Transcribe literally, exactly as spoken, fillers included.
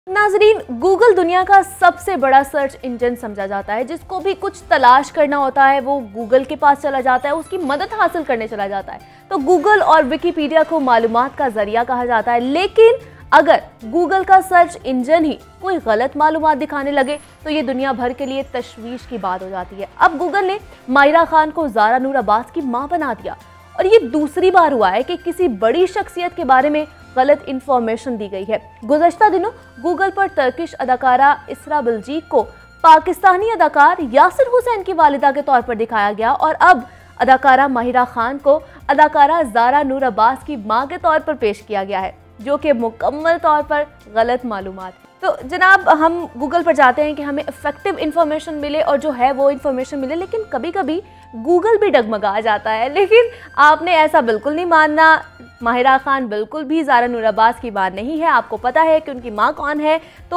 नाजरीन, गूगल दुनिया का सबसे बड़ा सर्च इंजन समझा जाता है। जिसको भी कुछ तलाश करना होता है वो गूगल के पास चला जाता है, उसकी मदद हासिल करने चला जाता है। तो गूगल और विकिपीडिया को मालूमात का जरिया कहा जाता है। लेकिन अगर गूगल का सर्च इंजन ही कोई गलत मालूमात दिखाने लगे तो ये दुनिया भर के लिए तशवीश की बात हो जाती है। अब गूगल ने माहिरा खान को ज़ारा नूर अब्बास की मां बना दिया और ये दूसरी बार हुआ है कि किसी बड़ी शख्सियत के बारे में गलत इंफॉर्मेशन दी गई है। गुज़श्ता दिनों गूगल पर टर्किश अदाकारा इसरा बलजीक को पाकिस्तानी अदाकार यासिर हुसैन की वालिदा के तौर पर दिखाया गया और अब अदाकारा माहिरा खान को अदाकारा ज़ारा नूर अब्बास की मां के तौर पर पेश किया गया है, जो कि मुकम्मल तौर पर गलत मालूमात है। तो जनाब, हम गूगल पर जाते हैं कि हमें इफेक्टिव इन्फॉर्मेशन मिले और जो है वो इन्फॉर्मेशन मिले, लेकिन कभी कभी गूगल भी डगमगा जाता है। लेकिन आपने ऐसा बिल्कुल नहीं मानना। माहिरा खान बिल्कुल भी ज़ारा नूर अब्बास की मां नहीं है। आपको पता है कि उनकी मां कौन है। तो